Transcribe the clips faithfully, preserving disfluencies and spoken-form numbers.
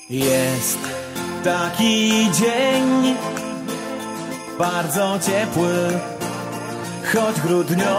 Jest taki dzień, bardzo ciepły, choć grudniowy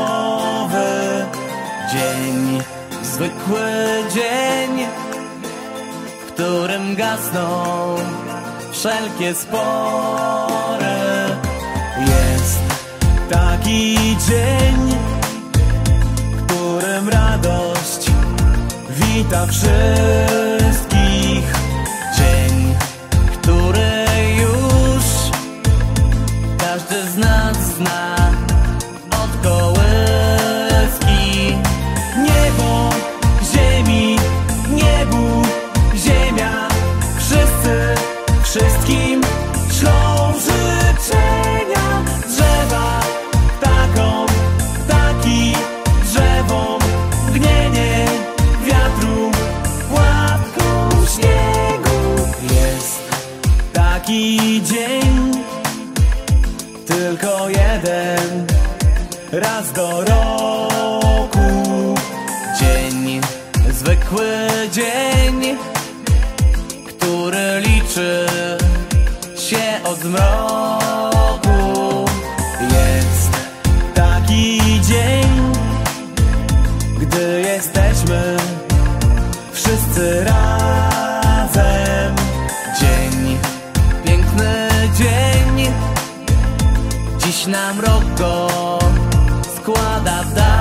dzień, zwykły dzień, w którym gasną wszelkie spory. Jest taki dzień, w którym radość wita wszystkich. Dzień, który już każdy z nas zna od kołyski. Niebo, ziemi, niebu, ziemia, wszyscy wszystkim ślą życzenia. Drzewa, ptakom, ptaki, drzewom, gnienie wiatru, łapką śniegu. Jest taki dzień, tylko jeden raz do roku. Dzień, zwykły dzień, który liczy się od zmroku. Jest taki dzień, gdy jesteśmy wszyscy razem. Dzień, piękny dzień, dziś nam rok go składa w dar.